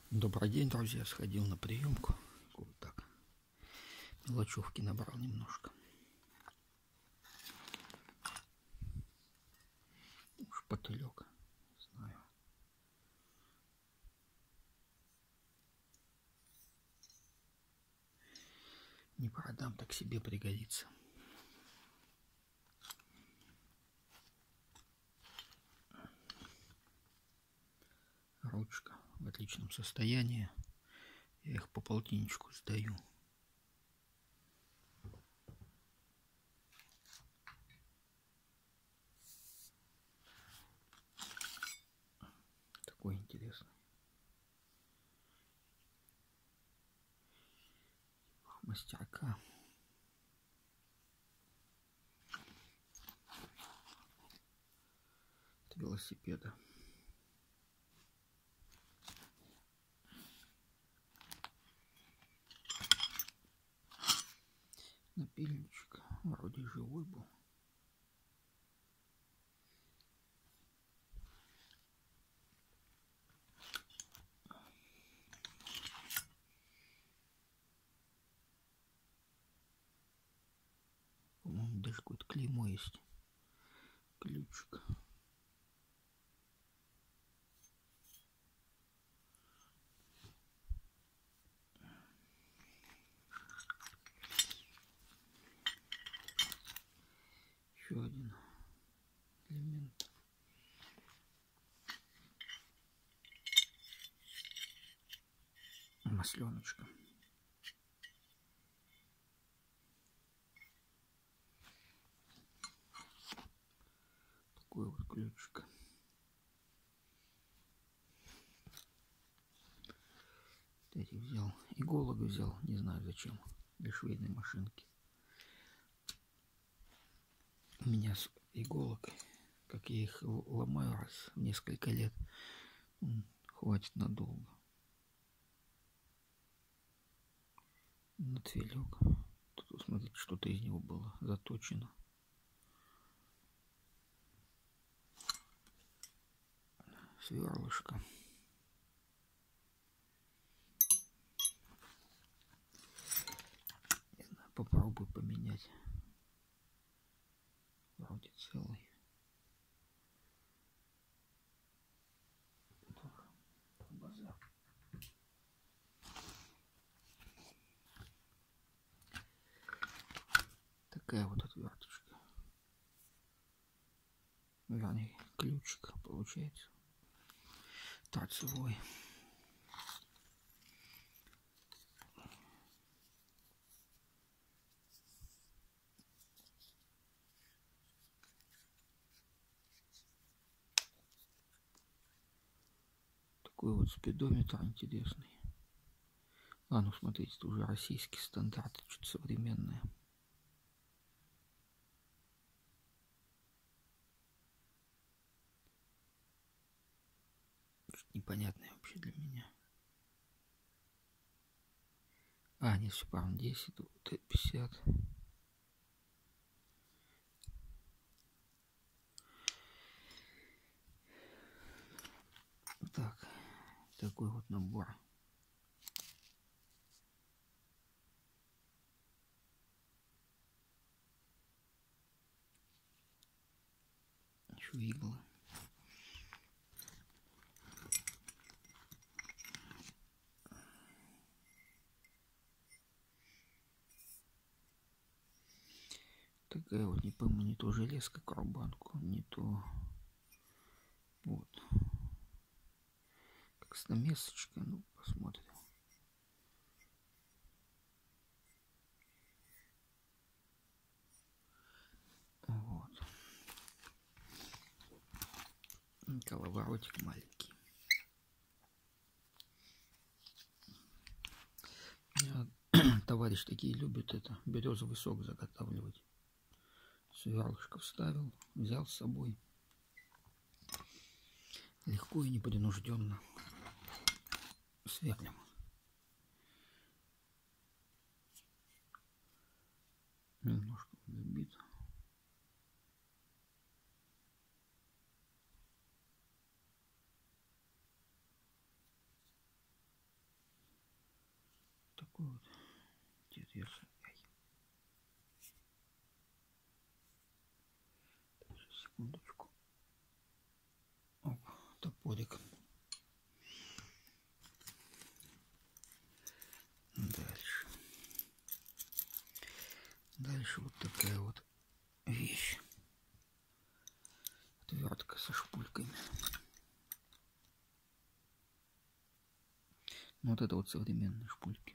Добрый день, друзья. Сходил на приемку. Вот так. Мелочевки набрал немножко. Шпателек. Знаю. Не продам, так себе пригодится. Ручка в отличном состоянии. Я их по полтинничку сдаю. Такой интересный. Мастерка. От велосипеда. Напильничек. Вроде живой был. По-моему, даже какое-то клеймо есть. Ключик. Еще один элемент. Масленочка. Такой вот ключик. Кстати, взял иголок, взял, не знаю зачем, для швейной машинки. У меня с иголок, как я их ломаю раз в несколько лет, хватит надолго. Нацвелек. Тут, смотрите, что-то из него было заточено. Сверлышко. Попробую поменять. Вроде целый. Базар. Такая вот отверточка. Вернее, ключик получается. Торцевой. Такой вот спидометр интересный. А, ну смотрите, это уже российский стандарт, что-то современное. Что-то непонятное вообще для меня. А, нет, все правильно, 10, 50. Так, такой вот набор. Еще иглы. Такая вот, не пойму, не то железка к рубанку, не то вот. Как стамесочка, ну посмотрим. Вот. Коловоротик маленький. Товарищ такие любят это, березовый сок заготавливать. Сверлышко вставил, взял с собой. Легко и непринужденно сверлим. Немножко забито. такой вот интересный. Секундочку. Оп, топорик. Дальше. Дальше вот такая вот вещь. Отвертка со шпульками. Ну, вот это вот современные шпульки.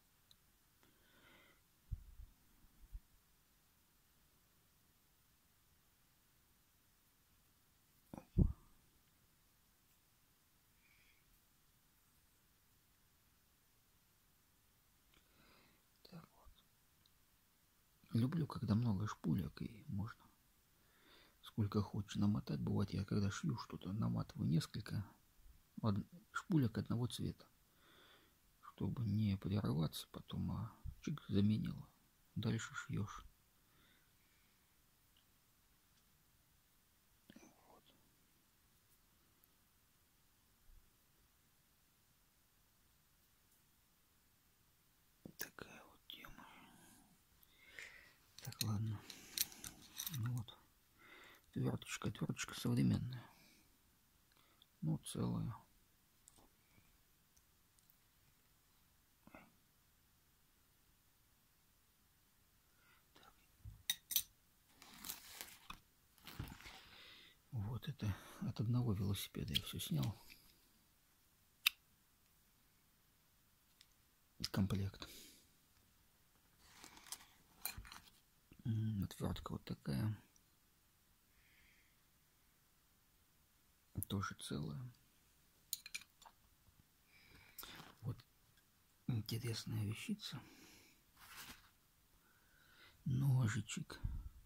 Так вот. Люблю, когда много шпулек, и можно сколько хочешь намотать. Бывает, я когда шью что-то, наматываю несколько шпулек одного цвета, чтобы не прерываться потом, а чик заменил. Дальше шьешь. Вот. Такая вот тема. Так, ладно. Ну вот. Отверточка современная. Ну, целая. Вот это от одного велосипеда я все снял. Комплект. Отвертка вот такая. Тоже целая. Вот интересная вещица. Ножичек.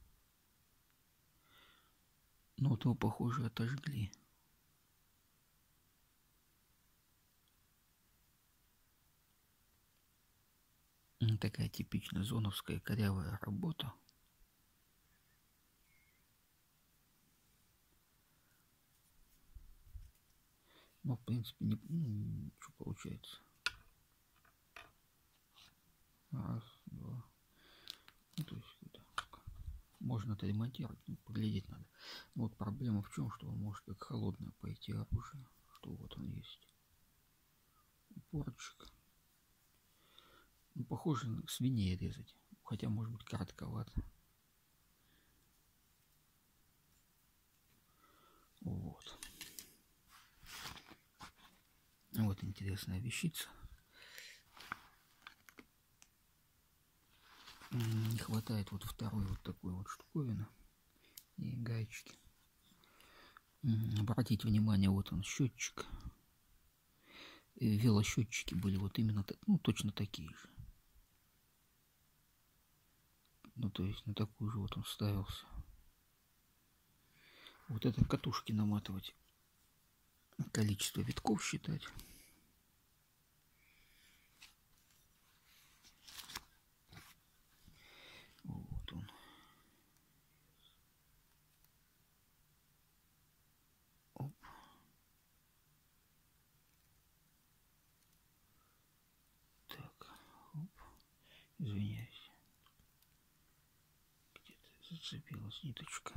Ну, вот его, похоже, отожгли. Такая типичная зоновская корявая работа. Ну, в принципе, что получается. Раз, два. Ну, то есть это можно это ремонтировать, ну, поглядеть надо. Но вот проблема в чем, что он может как холодное пойти оружие. Что вот он есть. Упорчик. Ну, похоже на свиней резать. Хотя, может быть, коротковато. Вот. Вот интересная вещица. Не хватает вот второй вот такой вот штуковины и гаечки. Обратите внимание, вот он счетчик. Велосчетчики были вот именно, ну, точно такие же. Ну, то есть на такую же вот он ставился. Вот это катушки наматывать. Количество витков считать. Вот он. Оп. Так. Оп. Извиняюсь. Где-то зацепилась ниточка.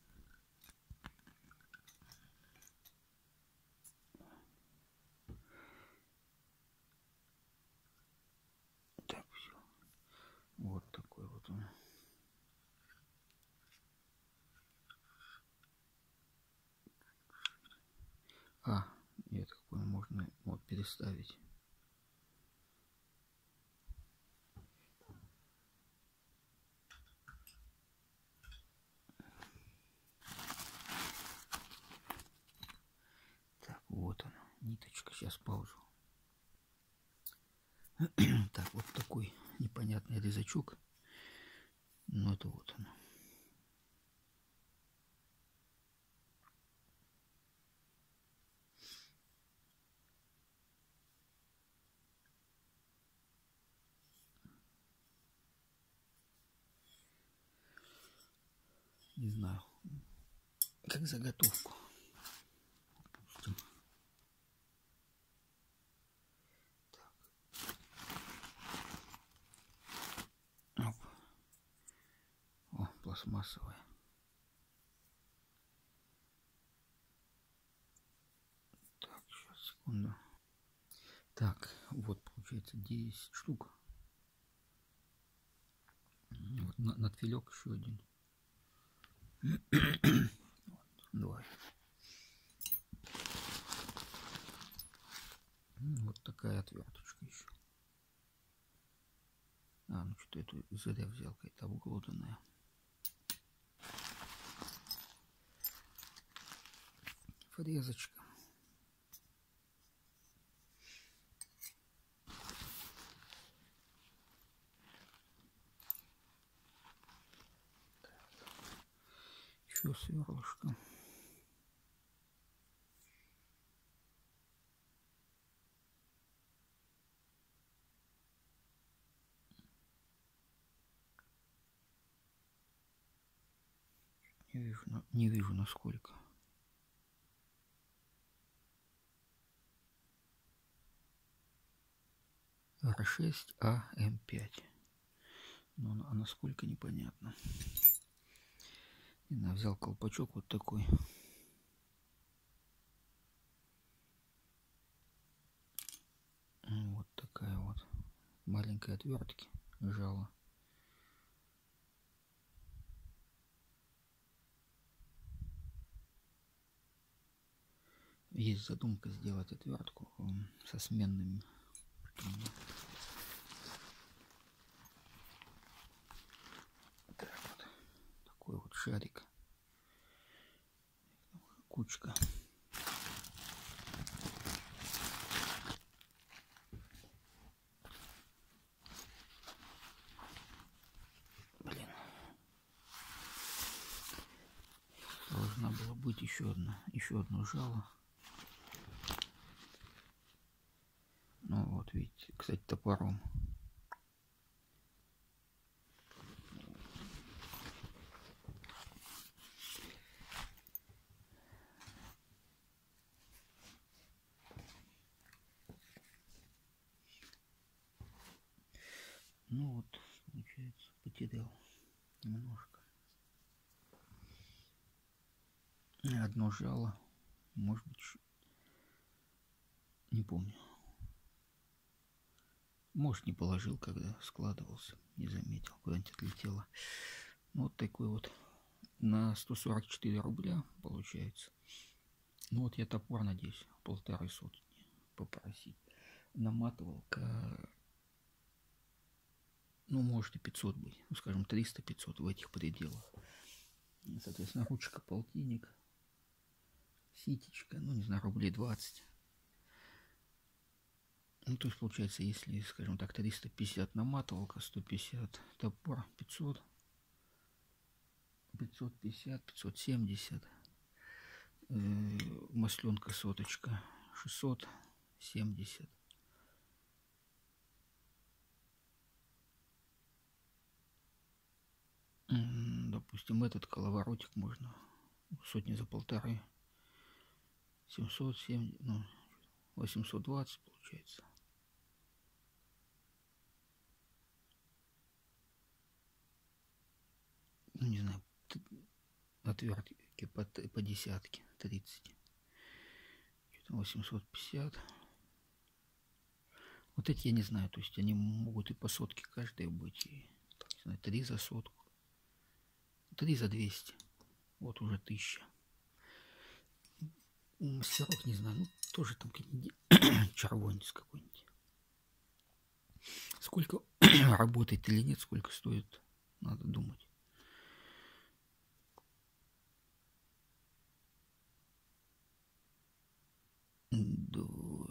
Так, все. Вот такой вот он. Я так понял, можно вот переставить. Так, вот она, ниточка. Сейчас паузу. Так, вот такой непонятный резачок. Ну, это вот он. Не знаю, как заготовку. Допустим. Так. пластмассовая. Так, сейчас, секунду. Так, вот получается 10 штук. Вот надфилек еще один. Давай. Вот такая отверточка еще. Ну что эту зря взял, какая-то обглоданная. Фрезочка. Еще сверлышко. Не вижу насколько. R6AM5. Но а насколько непонятно. Я взял колпачок вот такой. Вот такая вот маленькая отвертки жало. Есть задумка сделать отвертку со сменными. Так вот, такой вот шарик. Кучка. Блин. Должна была быть еще одно жало. Ну вот видите, кстати, топором. Ну вот, получается, потерял немножко. Одно жало, может быть, не помню. Может, не положил, когда складывался, не заметил, куда-нибудь отлетело. Ну, вот такой вот на 144 рубля получается. Ну вот я топор, надеюсь, 1,5 попросить. Наматывал, ну, может и 500 быть, ну, скажем, 300-500 в этих пределах. Соответственно, ручка полтинник, ситечка, ну, не знаю, рублей 20. Ну, то есть, получается, если, скажем так, 350 наматывалка, 150 топор, 500, 550, 570, масленка соточка, 670. Допустим, этот коловоротик можно сотни за 1,5. 770, ну, 820 получается. Ну, не знаю, отвертки по десятке, 30. 850. Вот эти я не знаю, то есть они могут и по сотке каждая быть, и, не знаю, 3 за сотку, 3 за 200. Вот уже 1000. Мастерок, не знаю, ну, тоже там какой-нибудь червонец какой-нибудь. Сколько работает или нет, сколько стоит, надо думать. До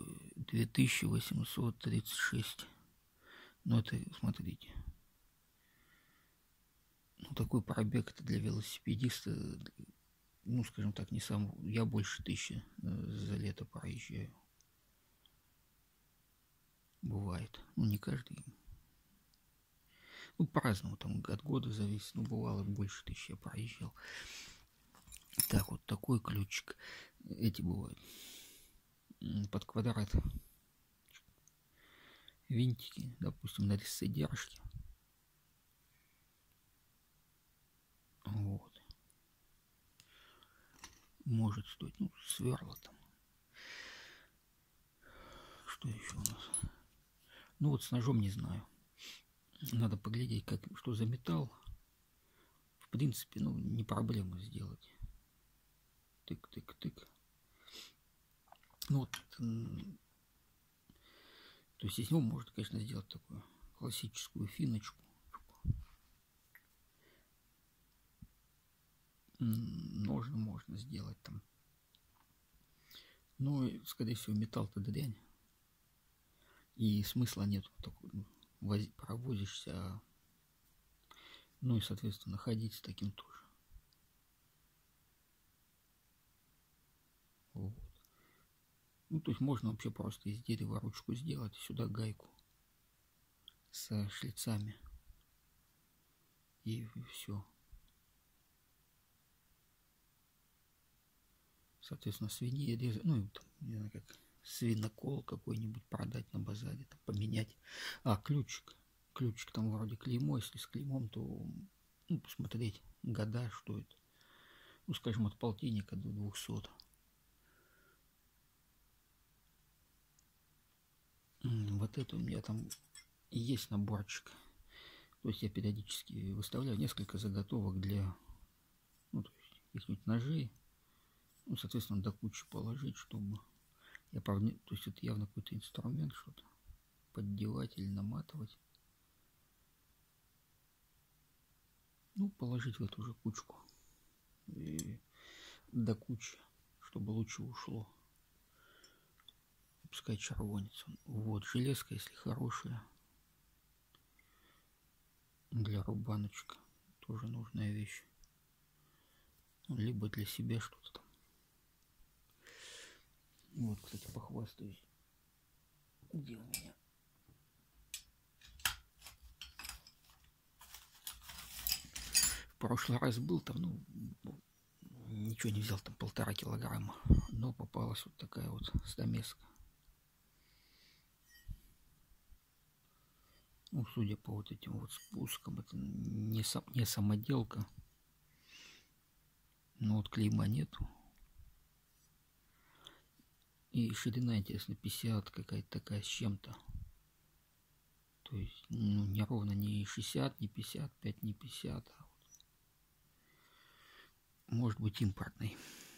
2836. Ну, это, смотрите. Ну, такой пробег это для велосипедиста, ну, скажем так, не сам. Я больше 1000 за лето проезжаю. Бывает. Ну, не каждый. Ну, по-разному, там от года зависит. Ну, бывало, больше 1000 я проезжал. Так, вот такой ключик. Эти бывают. Под квадрат. Винтики, допустим, на резце держки. Вот. Может стоить, ну, сверла там. Что еще у нас? Ну вот с ножом не знаю. Надо поглядеть, как, что за металл. В принципе, ну, не проблема сделать. Тык-тык-тык. Ну вот, то есть из него можно, конечно, сделать такую классическую финочку. Можно сделать там. Но, скорее всего, металл-то дрянь. И смысла нет. Провозишься. Ну и, соответственно, ходить с таким тоже. Вот. Ну, то есть можно вообще просто из дерева ручку сделать, сюда гайку со шлицами. И все. Соответственно, свиньи резать, ну, там, не знаю, как свинокол какой-нибудь продать на базаре, там, поменять. А, ключик. Ключик там вроде клеймо, если с клеймом, то, ну, посмотреть года, что это. Ну, скажем, от полтинника до 200. Вот это у меня там и есть наборчик. То есть я периодически выставляю несколько заготовок для, ну, то есть каких-нибудь ножей. Ну, соответственно, до кучи положить, чтобы... Я, правда, то есть это явно какой-то инструмент, что-то поддевать или наматывать. Ну, положить в эту же кучку. И до кучи, чтобы лучше ушло. Пускай червонец. Вот, железка, если хорошая. Для рубаночка. Тоже нужная вещь. Либо для себя что-то там. Вот, кстати, похвастаюсь. Где у меня? В прошлый раз был там, ну, ничего не взял, там 1,5 килограмма. Но попалась вот такая вот стамеска. Ну, судя по вот этим вот спускам, это не самоделка. Но вот клейма нету. И ширина, интересно, 50 какая-то такая с чем-то. То есть, ну, не ровно не 60, не 55, не 50. А вот, может быть, импортный.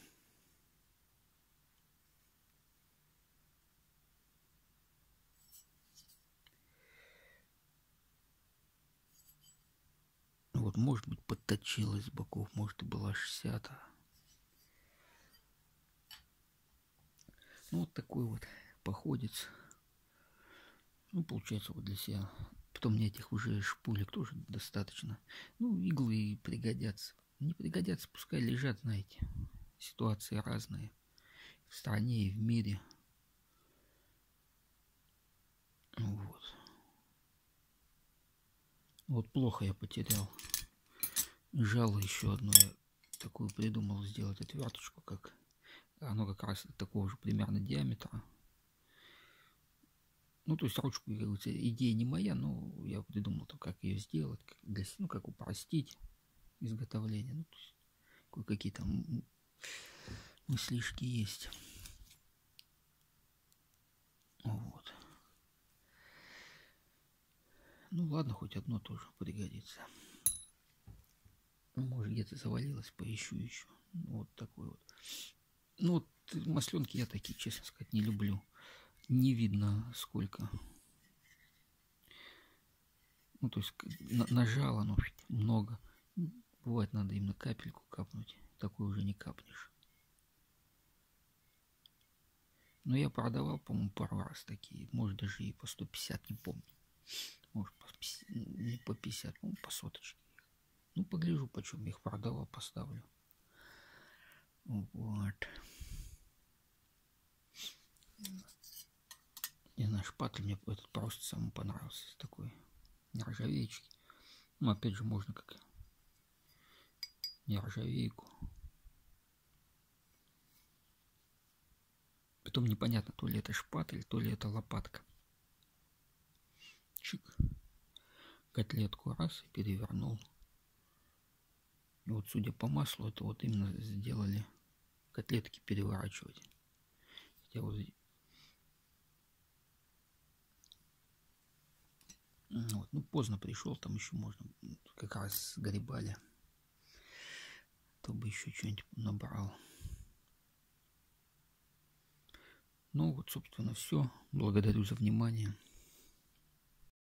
Вот, может быть, подточилась с боков, может, и была 60. Ну, вот такой вот походец. Ну, получается, вот для себя. Потом мне этих уже шпулек тоже достаточно. Ну, иглы пригодятся. Не пригодятся, пускай лежат, знаете. Ситуации разные. В стране и в мире. Вот. Вот плохо я потерял. Жало еще одно. Я такую придумал сделать отверточку, как оно как раз такого же примерно диаметра. Ну, то есть ручку, как говорится, идея не моя, но я придумал, как ее сделать, как, ну, как упростить изготовление. Ну, кое-какие там мыслишки есть. Вот. Ну, ладно, хоть одно тоже пригодится. Может, где-то завалилось, поищу еще. Ну, вот такой вот. Ну, вот масленки я такие, честно сказать, не люблю. Не видно сколько. Ну, то есть нажало, но много. Бывает, надо именно капельку капнуть. Такой уже не капнешь. Но я продавал, по-моему, пару раз такие. Может, даже и по 150, не помню. Может, не по 50, по-моему, по соточке. Ну, погляжу, почем их продавал, поставлю. Вот. Не знаю, шпатель мне этот просто самому понравился. Такой нержавеечки. Ну, опять же, можно как нержавейку. Потом непонятно, то ли это шпатель, то ли это лопатка. Чик. Котлетку раз и перевернул. И вот, судя по маслу, это вот именно сделали котлетки переворачивать. Хотя вот, вот, ну, поздно пришел, там еще можно, как раз сгребали, то бы еще что-нибудь набрал. Ну вот, собственно, все. Благодарю за внимание.